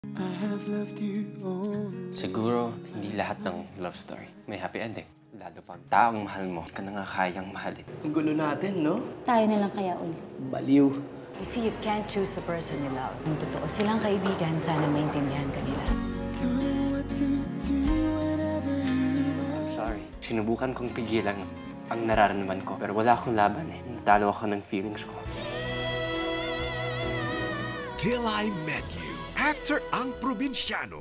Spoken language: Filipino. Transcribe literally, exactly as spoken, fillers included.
Siguro, hindi lahat ng love story may happy ending. Lalo pag taong mahal mo, ka na nga kayang mahalin. Ang gulo natin, no? Tayo na lang kaya ulit. Baliw. You see, you can't choose the person you love. Kung totoo silang kaibigan, sana maintindihan ka nila. I'm sorry. Sinubukan kong pigilan ang nararamdaman ko, pero wala akong laban eh. Natalo ako ng feelings ko. Till I Met You. After ang probinsyano,